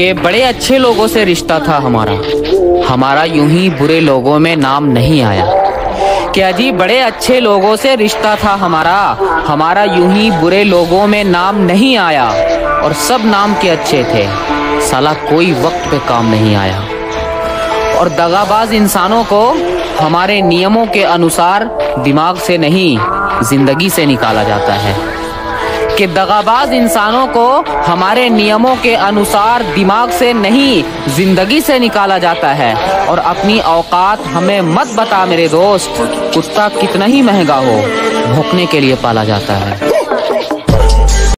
कि बड़े अच्छे लोगों से रिश्ता था हमारा यूं ही बुरे लोगों में नाम नहीं आया। क्या जी, बड़े अच्छे लोगों से रिश्ता था हमारा यूं ही बुरे लोगों में नाम नहीं आया। और सब नाम के अच्छे थे, साला कोई वक्त पे काम नहीं आया। और दगाबाज इंसानों को हमारे नियमों के अनुसार दिमाग से नहीं जिंदगी से निकाला जाता है। कि दगाबाज इंसानों को हमारे नियमों के अनुसार दिमाग से नहीं जिंदगी से निकाला जाता है। और अपनी औकात हमें मत बता मेरे दोस्त, कुत्ता कितना ही महंगा हो भौंकने के लिए पाला जाता है।